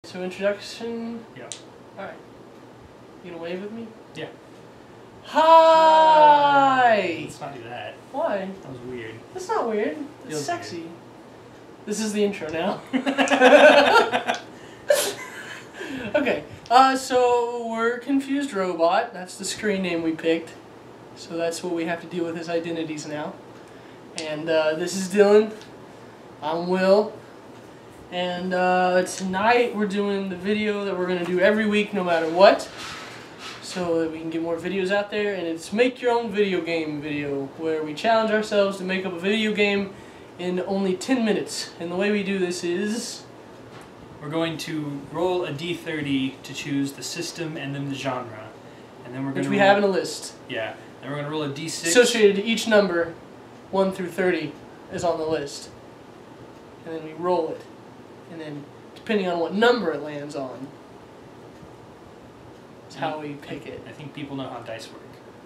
So introduction. Yeah. All right. You gonna wave with me? Yeah. Hi. Let's not do that. Why? That was weird. That's not weird. It's Feels sexy. weird. This is the intro now. Okay. So we're Confused Robot. That's the screen name we picked. So that's what we have to deal with as identities now. And this is Dylan. I'm Will. And tonight we're doing the video that we're going to do every week no matter what. So that we can get more videos out there. And it's Make Your Own Video Game video, where we challenge ourselves to make up a video game in only 10 minutes. And the way we do this is... We're going to roll a d30 to choose the system and then the genre. And then we're going which we have in a list. Yeah. Then we're going to roll a d6. Associated to each number, 1 through 30, is on the list. And then we roll it. And then, depending on what number it lands on, is how we pick it. I think people know how dice work.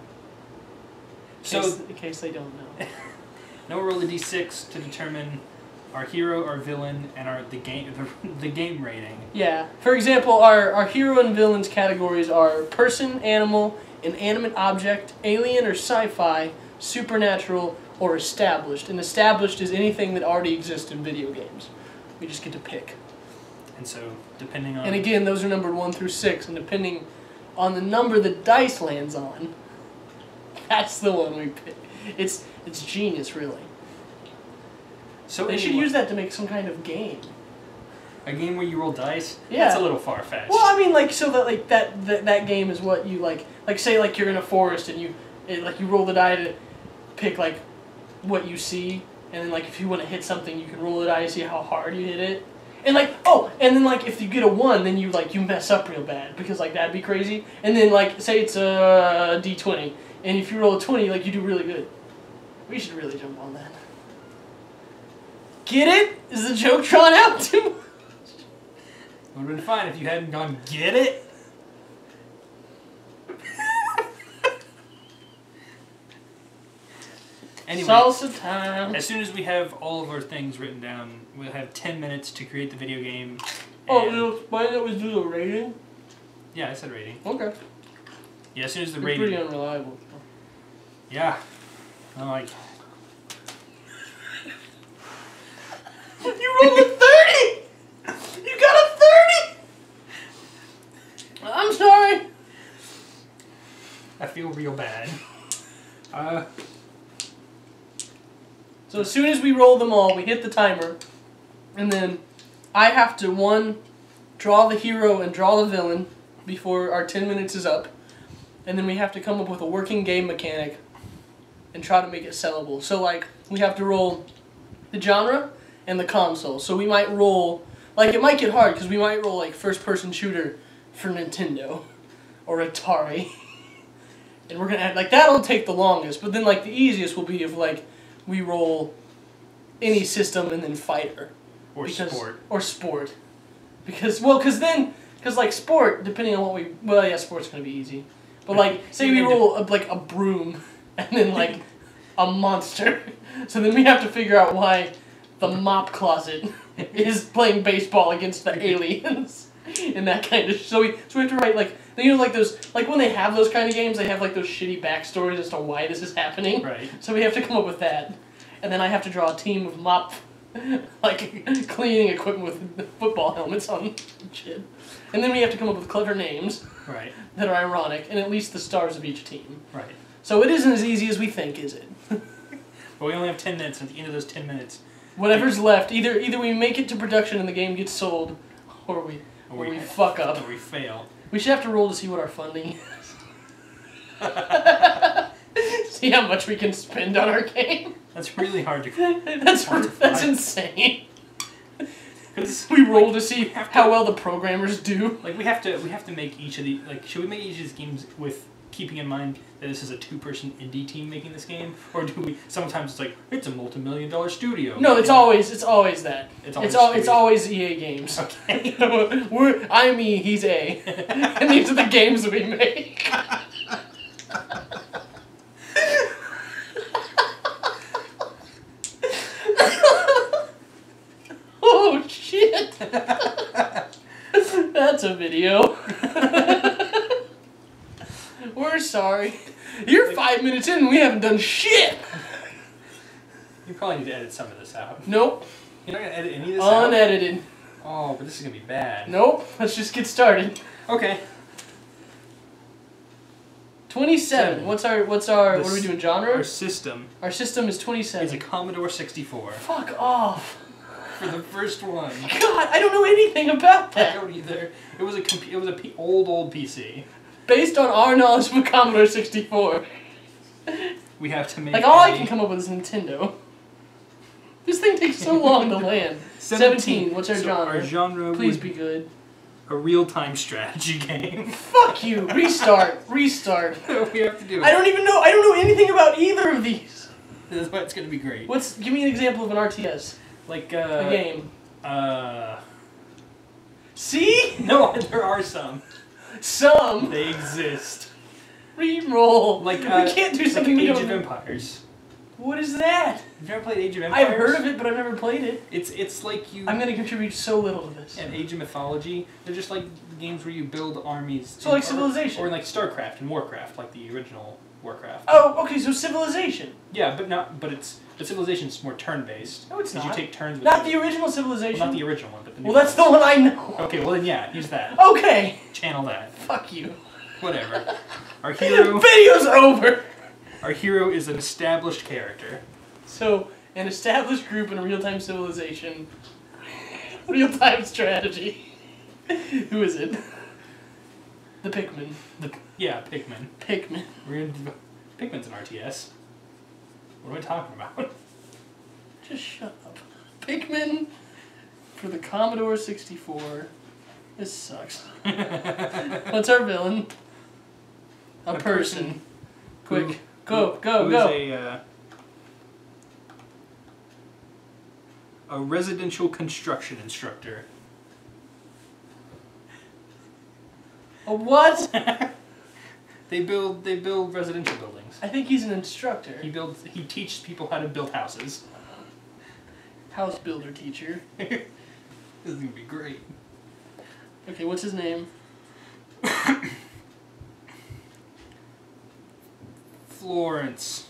In case they don't know. Now we'll roll a d6 to determine our hero, our villain, and the game rating. Yeah. For example, our hero and villains categories are person, animal, inanimate object, alien or sci-fi, supernatural, or established. And established is anything that already exists in video games. We just get to pick. And so, depending on... And again, those are numbered 1 through 6, and depending on the number the dice lands on, that's the one we pick. It's genius, really. So they should use that to make some kind of game. A game where you roll dice? Yeah. That's a little far-fetched. Well, I mean, like, so that like that game is what you like say like you're in a forest and you roll the die to pick like what you see, and then like if you want to hit something, you can roll the die to see how hard you hit it. And like, oh, and then like if you get a 1, then you mess up real bad because like that'd be crazy. And then like say it's a d20, and if you roll a 20, like you do really good. We should really jump on that. Get it? Is the joke drawn out too much? It would have been fine if you hadn't gone, get it? Anyway, Salsa time. As soon as we have all of our things written down, we'll have 10 minutes to create the video game. Oh, you'll explain that we do the rating? Yeah, I said rating. Okay. Yeah, as soon as the It's rating... pretty unreliable. Yeah. I'm like... You rolled a 30! You got a 30! I'm sorry. I feel real bad. So as soon as we roll them all, we hit the timer. And then I have to, 1, draw the hero and draw the villain before our 10 minutes is up. And then we have to come up with a working game mechanic and try to make it sellable. So like, we have to roll the genre and the console. So we might roll, like it might get hard because we might roll like first-person shooter for Nintendo or Atari. And we're gonna add, like that'll take the longest, but then like the easiest will be if like we roll any system and then fighter. Or sport. Or sport. Because, well, because like sport, depending on what well yeah, sport's gonna be easy. But like, say we roll like a broom and then like a monster. So then we have to figure out why the mop closet is playing baseball against the aliens and that kind of. So we have to write like like those like when they have those kind of games, they have like those shitty backstories as to why this is happening. Right. So we have to come up with that, and then I have to draw a team of mop like cleaning equipment with football helmets on and shit, and then we have to come up with clever names. Right. That are ironic, and at least the stars of each team. Right. So it isn't as easy as we think, is it? But we only have 10 minutes, and at the end of those 10 minutes... Whatever's left, either we make it to production and the game gets sold, or we fuck up. Or we fail. We should have to roll to see what our funding is. See how much we can spend on our game. That's really hard to That's insane. We roll to see how well the programmers do. Like we have to make each of the should we make each of these games with keeping in mind that this is a 2-person indie team making this game, or do we sometimes it's like it's a multi-million-dollar studio? No, it's always that. It's always EA games. Okay. I'm E, he's A, and these are the games that we make. Oh shit! That's a video. We're sorry. You're 5 minutes in and we haven't done shit. You probably need to edit some of this out. Nope. You're not going to edit any of this out? Unedited. Oh, but this is going to be bad. Nope. Let's just get started. Okay. 27. What are we doing, genre? Our system. Our system is 27. It's a Commodore 64. Fuck off. For the first one. God, I don't know anything about I that. don't either. It was old PC. Based on our knowledge of a Commodore 64. We have to make Like, all I can come up with is Nintendo. This thing takes so long to land. 17. What's our genre? Our genre Please would be good. A real-time strategy game. Fuck you. Restart. Restart. We have to do it. I don't even know. I don't know anything about either of these. That's why it's going to be great. Give me an example of an RTS. Like, a game. See? No, there are some. Some. They exist. Reroll. Like, we can't do something like we Age don't of Empires. What is that? You've never played Age of Empires? I've heard of it, but I've never played it. It's like you... I'm going to contribute so little to this. And Age of Mythology, they're just like games where you build armies. So like Civilization? Or like StarCraft and Warcraft, like the original Warcraft. Oh, okay, so Civilization. Yeah, but Civilization's more turn-based. No, it's not. You take turns with Not the original Civilization? Well, not the original one, but the new Well, that's the one I know. Okay, well then yeah, use that. Okay. Channel that. Fuck you. Whatever. Our hero... Video's over! Our hero is an established character. So, an established group in a real-time civilization. Real-time strategy. Who is it? The Pikmin. Yeah, Pikmin. Pikmin. Pikmin's an RTS. What am I talking about? Just shut up. Pikmin for the Commodore 64. This sucks. What's our villain? A person. Quick. Go. Who is a residential construction instructor. A what? They build residential buildings. I think he's an instructor. He teaches people how to build houses. House builder teacher. This is gonna be great. Okay, what's his name? Florence.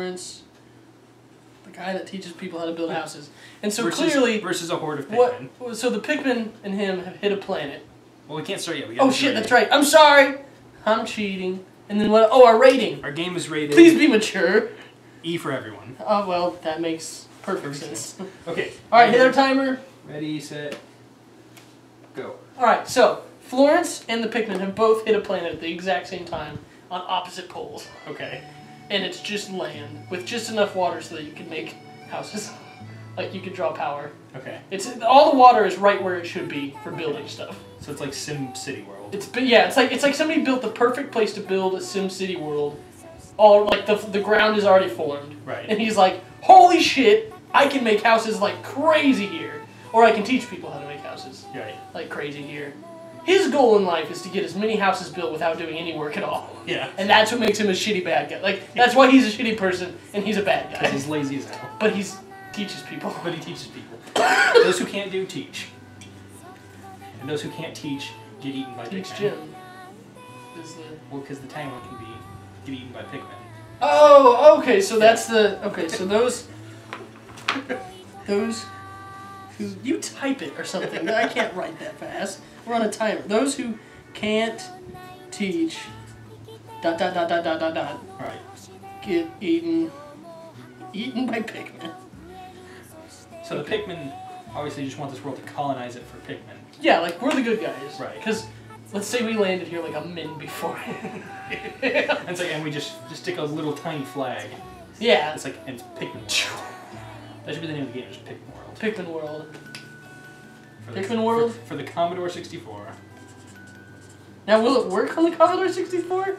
The guy that teaches people how to build houses. And so versus a horde of Pikmin. So the Pikmin and him have hit a planet. Well, we can't start yet. Oh shit, that's right. I'm sorry. I'm cheating. And then what? Oh, our rating. Our game is rated. Please be mature. E for everyone. Oh well, that makes perfect sense. Okay. All right, hit our timer. Ready, set, go. All right, so Florence and the Pikmin have both hit a planet at the exact same time on opposite poles. Okay. And it's just land with just enough water so that you can make houses. Like you could draw power. Okay. All the water is right where it should be for building stuff. So it's like Sim City World. It's like somebody built the perfect place to build a Sim City world. All like the ground is already formed. Right. And he's like, holy shit, I can make houses like crazy here, or I can teach people how to make houses. Right. Like crazy here. His goal in life is to get as many houses built without doing any work at all. Yeah. And that's what makes him a shitty bad guy. Like that's why he's a shitty person and he's a bad guy. Because he's lazy as hell. But he teaches people. But he teaches people. Those who can't do, teach. And those who can't teach, get eaten by Teach Pikmin. Jim. Well, because the tiny one can get eaten by Pikmin. Oh, okay, so that's the... Okay, so those who... You type it or something. I can't write that fast. We're on a timer. Those who can't teach... ... Right. Get eaten by Pikmin. So the Pikmin obviously just want this world to colonize it for Pikmin. Yeah, like, we're the good guys. Right. Because, let's say we landed here like a min before. And we just stick a little tiny flag. Yeah. It's like, and it's Pikmin World. That should be the name of the game, just Pikmin World. Pikmin World. Pikmin World? For the Commodore 64. Now, will it work on the Commodore 64?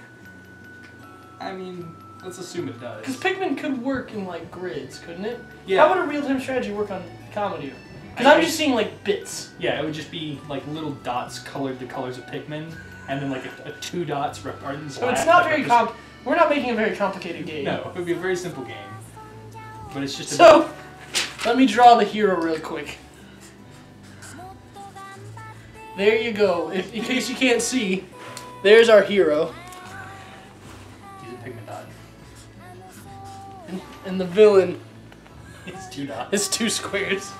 I mean, let's assume it does. Because Pikmin could work in, like, grids, couldn't it? Yeah. How would a real-time strategy work on Commodore? Because I'm just seeing, like, bits. Yeah, it would just be, like, little dots colored the colors of Pikmin, and then, like, a 2 dots are in black. So it's not very we're not making a very complicated game. No, it would be a very simple game. But it's just let me draw the hero real quick. There you go. In case you can't see, there's our hero. He's a Pikmin dot. And the villain It's 2 dots. is 2 squares.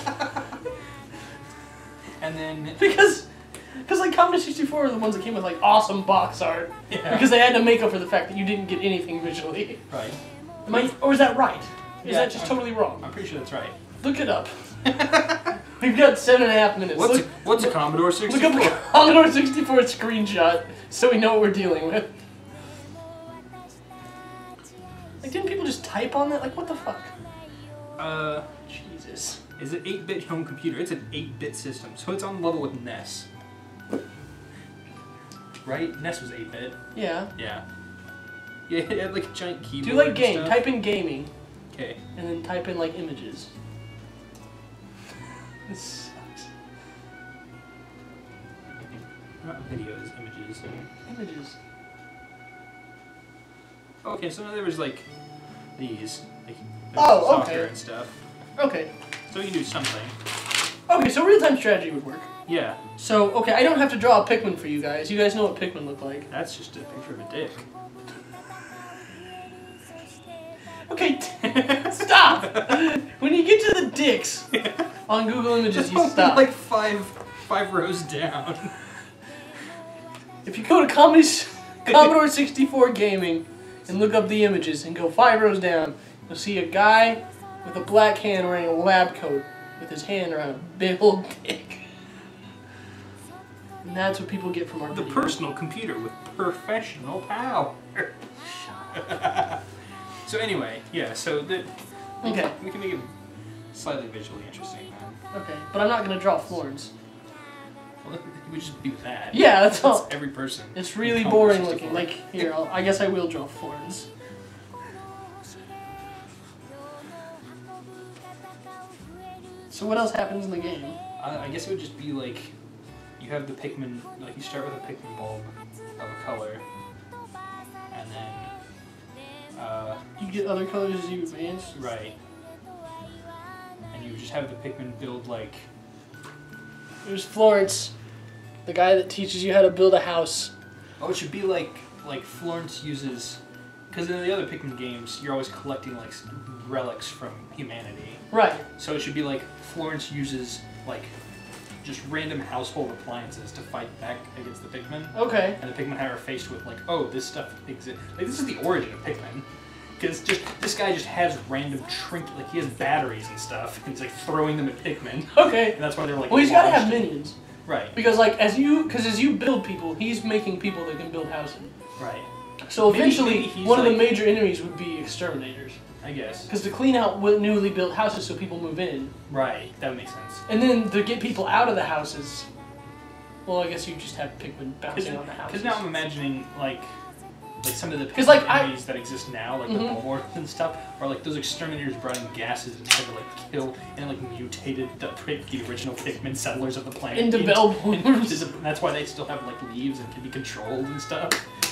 And then Because like Commodore 64 are the ones that came with like awesome box art. Yeah. Because they had to make up for the fact that you didn't get anything visually. right. Or is that right? Is Yeah, that just totally wrong? I'm pretty sure that's right. Look it up. We've got 7.5 minutes. What's a Commodore 64? Look up a Commodore 64 screenshot so we know what we're dealing with. Like, didn't people just type on that? Like, what the fuck? Jesus. Is it 8-bit home computer? It's an 8-bit system, so it's on level with NES. Right? NES was 8-bit. Yeah. Yeah. Yeah, it had like a giant keyboard. Do you like and game? stuff. Type in gaming. Okay. And then type in like images. This sucks. Not videos, images. Images. Okay, so now there was like these. Like, Oh, software okay. and stuff. Okay. So we can do something. Okay, so real-time strategy would work. Yeah. So, okay, I don't have to draw a Pikmin for you guys. You guys know what Pikmin look like. That's just a picture of a dick. Okay, stop! When you get to the dicks on Google Images, you stop. Like five rows down. If you go to Commodore 64 Gaming and look up the images and go 5 rows down, you'll see a guy with a black hand wearing a lab coat with his hand around a big old dick. And that's what people get from our The video. personal computer with professional power. So anyway, yeah, so Okay. we can make it slightly visually interesting then. Okay, but I'm not going to draw Florence. Well, we just do that. Yeah, that's all. Every person. It's really in Commodore boring 64. looking. Like, here, I guess I will draw Florence. So what else happens in the game? I guess it would just be like, you have the Pikmin, like you start with a Pikmin bulb of a color, and then, You get other colors as you advance? right, and you just have the Pikmin build like, There's Florence, the guy that teaches you how to build a house. oh, it should be like Florence uses, because in the other Pikmin games, you're always collecting like relics from humanity. Right. So it should be like Florence uses like just random household appliances to fight back against the Pikmin. Okay. And the Pikmin are faced with like, oh, this stuff exists. Like this is the origin of Pikmin. Because just this guy just has random trinket, like he has batteries and stuff, and he's like throwing them at Pikmin. Okay. And that's why they're like. Well, he's got to have launched. minions. Right. Because like as you build people, he's making people that can build houses. Right. So Maybe eventually, he's one of the like- major enemies would be exterminators. I guess. Because to clean out newly built houses so people move in, Right. That would make sense. and then to get people out of the houses. Well, I guess you just have Pikmin bouncing on the houses. Because now I'm imagining like some of the 'Cause, like, enemies that exist now, like the Mhm. Bulmors and stuff, are like those exterminators brought in gases and tried to like kill and like mutated the original Pikmin settlers of the planet Into Bellborns. and that's why they still have like leaves and can be controlled and stuff.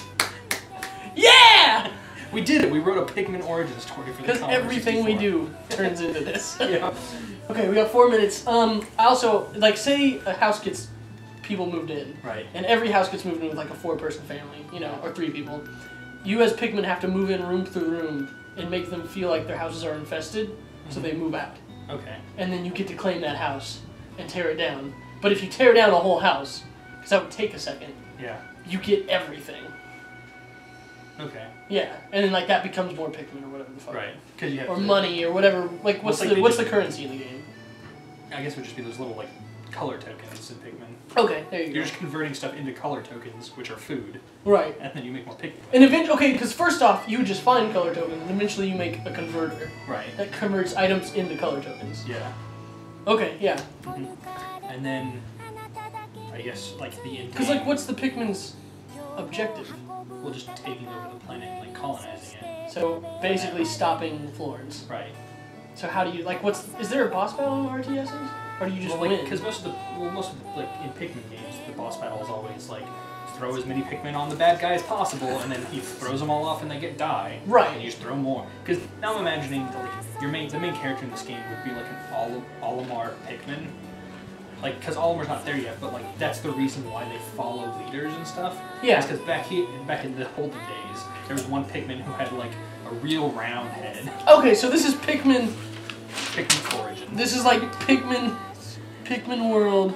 Yeah! We did it. We wrote a Pikmin origin story for the Because Commodore everything we 64. do turns into this. Yeah. Okay, we got 4 minutes. I also, like, say a house gets people moved in. Right. And every house gets moved in with like a 4-person family, you know, or 3 people. You as Pikmin have to move in room through room and make them feel like their houses are infested, so they move out. Okay. And then you get to claim that house and tear it down. But if you tear down a whole house, because that would take a second, Yeah. you get everything. Okay. Yeah, and then like that becomes more Pikmin or whatever the fuck. Right. Because you have Or to, money or whatever. Like what's Well, it's the like what's they the currency in the game? I guess it would just be those little like color tokens in Pikmin. Okay, there you You're go. just converting stuff into color tokens, which are food, Right. and then you make more Pikmin. And eventually, okay, because first off, you would just find color tokens, and eventually you make a converter Right. that converts items into color tokens. Yeah. Okay, yeah. And then, I guess, like, the end Because, like, what's the Pikmin's objective? well, just taking over the planet and, like, colonizing it. So, basically stopping Florence. Right. So how do you, like, is there a boss battle in RTSs? Or do you just win? Because most of the, like, in Pikmin games, the boss battle is always, like, throw as many Pikmin on the bad guy as possible, and then he throws them all off and they die. Right. And you just throw more. Because now I'm imagining that, like, the main character in this game would be, like, an Olimar Pikmin. like, because Olimar's not there yet, but like that's the reason why they follow leaders and stuff. Yeah. Because back in the olden days, there was one Pikmin who had like a real round head. Okay, so this is Pikmin. Pikmin origin. This is like Pikmin World.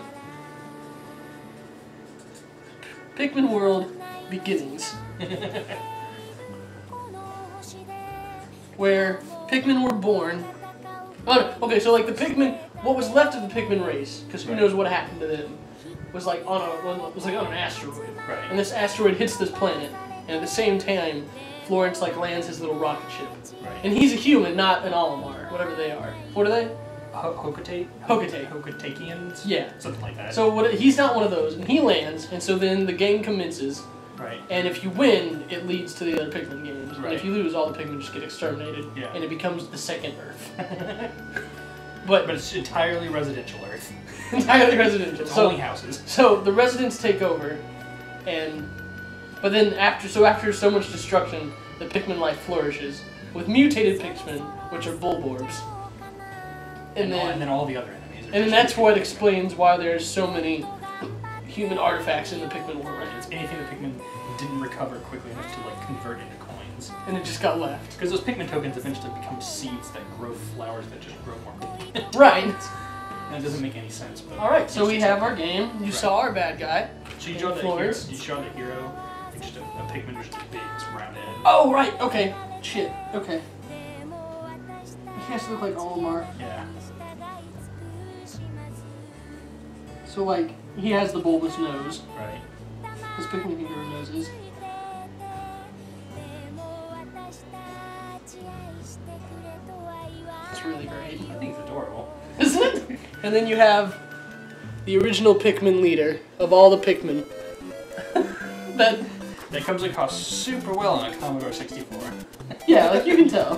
Pikmin World beginnings. Where Pikmin were born. Oh, no. Okay, so like the Pikmin, what was left of the Pikmin race, because who knows what happened to them, was like on an asteroid. Right. And this asteroid hits this planet, and at the same time, Florence like lands his little rocket ship. Right. And he's a human, not an Olimar, whatever they are. What are they? Hokate? Hokatakians? Yeah. Something like that. So he's not one of those, and he lands, and so then the game commences. Right. And if you win, it leads to the other Pikmin games. Right. And if you lose, all the Pikmin just get exterminated, Yeah. and it becomes the second Earth. But it's entirely residential Earth. Entirely residential. It's only houses. So the residents take over, but then after so much destruction, the Pikmin life flourishes with mutated Pikmin, which are Bulborbs. And then all the other enemies. And then that's what explains why there's so many human artifacts in the Pikmin world. Right? It's anything the Pikmin didn't recover quickly enough to like convert into coins. And it just got left. Because those Pikmin tokens eventually become seeds that grow flowers that just grow more Pikmin. Right. And it doesn't make any sense. But alright, so we have our game. You saw our bad guy. So you draw the hero. You draw the hero. Like just a Pikmin just big, round head. Oh right. Okay. Shit. Okay. He has to look like Olimar. Yeah. So like he has the bulbous nose. Right. His Pikmin hero noses. It's really great. I think it's adorable. Isn't it? And then you have the original Pikmin leader of all the Pikmin. That comes across super well on a Commodore 64. Yeah, like you can tell.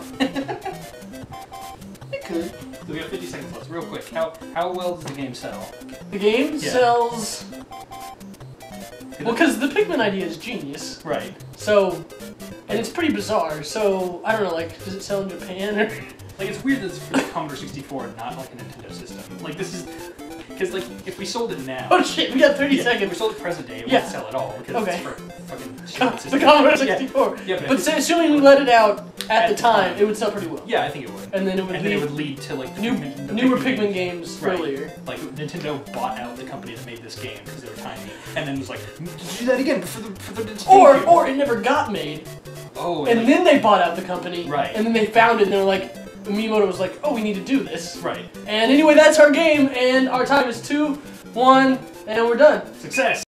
It could. So we have 50 seconds left. Real quick, how well does the game sell? The game sells... Well, because the Pikmin idea is genius. Right. So, and it's pretty bizarre, so, I don't know, like, does it sell in Japan or... Like, it's weird that it's for the Commodore 64 and not like a Nintendo system. Like, this is... Because, like, if we sold it now... Oh shit, we got 30 seconds. If we sold it present day, it wouldn't sell at all. Because it's for fucking shit system. The Commodore 64. Yeah, but assuming we let it out at the time, it would sell pretty well. Yeah, I think it would. And then it would lead to, like, the newer Pikmin games earlier. Like, Nintendo bought out the company that made this game because they were tiny. And then was like, do that again for the Nintendo. Or it never got made. Oh. And then they bought out the company. Right. And then they found it and they were like... Miyamoto was like, oh, we need to do this. Right. And anyway, that's our game, and our time is 2, 1, and we're done. Success!